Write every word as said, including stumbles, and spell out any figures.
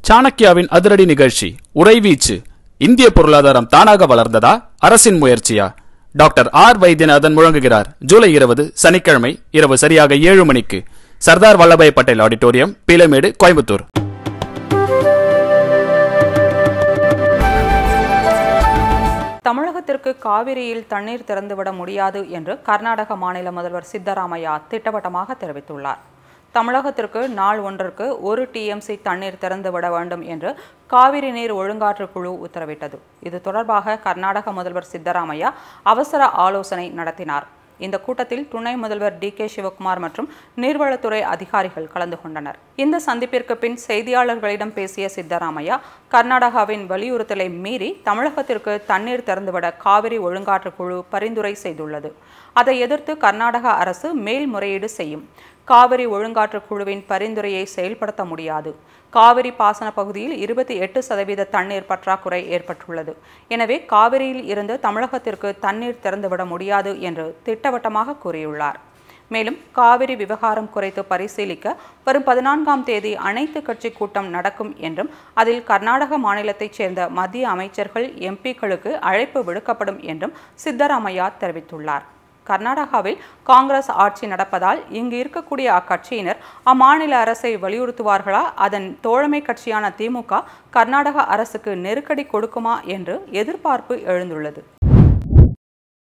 சாணக்கியாவின் அதிரடி நிகழ்ச்சி உறைவீச்சு. இந்திய பொருளாதாரம் தானாக வளர்ந்ததா, அரசின் முயற்சியா? டாக்டர் ஆர் வைத்தியநாதன் முழங்குகிறார். ஜூலை இருபது சனிக்கிழமை இரவு சரியாக ஏழு மணிக்கு சர்தார் வல்லபாய் பட்டேல் ஆடிட்டோரியம், பீளமேடு, கோயம்புத்தூர். தமிழகத்திற்கு காவிரியில் தண்ணீர் திறந்துவிட முடியாது என்று கர்நாடக மாநில முதல்வர் சித்தராமையா திட்டவட்டமாக தெரிவித்துள்ளார். தமிழகத்திற்கு நாள் ஒன்றிற்கு ஒரு டிஎம்சி தண்ணீர் திறந்துவிட வேண்டும் என்று காவிரி நீர் ஒழுங்காற்று குழு உத்தரவிட்டது. இது தொடர்பாக கர்நாடக முதல்வர் சித்தராமையா அவசர ஆலோசனை நடத்தினார். இந்த கூட்டத்தில் துணை முதல்வர் டி கே சிவகுமார் மற்றும் நீர்வளத்துறை அதிகாரிகள் கலந்து கொண்டனர். இந்த சந்திப்பிற்கு பின் செய்தியாளர்களிடம் பேசிய சித்தராமையா, கர்நாடகாவின் வலியுறுத்தலை மீறி தமிழகத்திற்கு தண்ணீர் திறந்துவிட காவிரி ஒழுங்காற்று குழு பரிந்துரை செய்துள்ளது. அதை எதிர்த்து கர்நாடக அரசு மேல்முறையீடு செய்யும். காவிரி ஒழுங்காற்று குழுவின் பரிந்துரையை செயல்படுத்த முடியாது. காவிரி பாசன பகுதியில் இருபத்தி எட்டு சதவீத தண்ணீர் பற்றாக்குறை ஏற்பட்டுள்ளது. எனவே காவிரியில் இருந்து தமிழகத்திற்கு தண்ணீர் திறந்துவிட முடியாது என்று திட்டவட்டமாக கூறியுள்ளார். மேலும் காவிரி விவகாரம் குறித்து பரிசீலிக்க வரும் பதினான்காம் தேதி அனைத்து கட்சி கூட்டம் நடக்கும் என்றும் அதில் கர்நாடக மாநிலத்தைச் சேர்ந்த மத்திய அமைச்சர்கள், எம்பிக்களுக்கு அழைப்பு விடுக்கப்படும் என்றும் சித்தராமையா தெரிவித்துள்ளார். கர்நாடகாவில் காங்கிரஸ் ஆட்சி நடப்பதால் இங்கு இருக்கக்கூடிய அக்கட்சியினர் அம்மாநில அரசை வலியுறுத்துவார்களா, அதன் தோழமை கட்சியான திமுக கர்நாடக அரசுக்கு நெருக்கடி கொடுக்குமா என்று எதிர்பார்ப்பு எழுந்துள்ளது.